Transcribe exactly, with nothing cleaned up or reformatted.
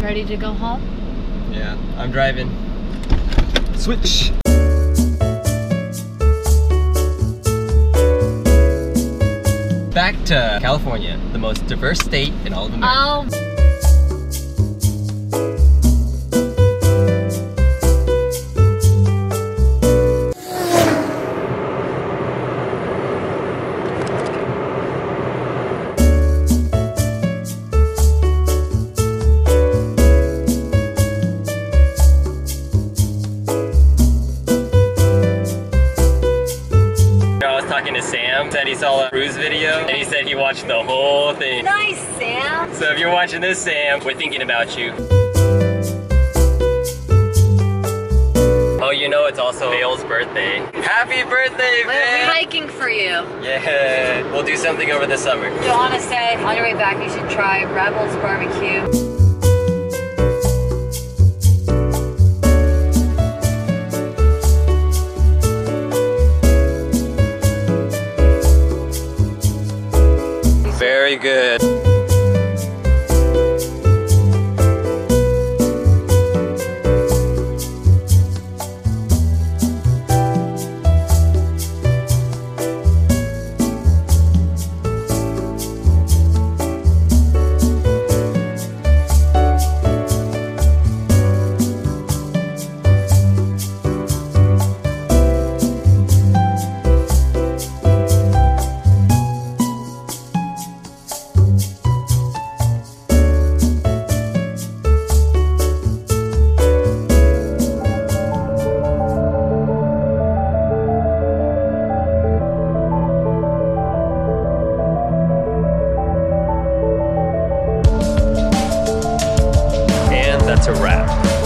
Ready to go home? Yeah, I'm driving. Switch! Back to California, the most diverse state in all of America. Oh. Talking to Sam, said he saw a cruise video and he said he watched the whole thing. Nice, Sam. So if you're watching this, Sam, we're thinking about you. Oh, you know it's also Vale's birthday. Happy birthday, We're Vale! hiking for you. Yeah, we'll do something over the summer. Joanna said on your way back you should try Rebel's barbecue. Very good. That's a wrap.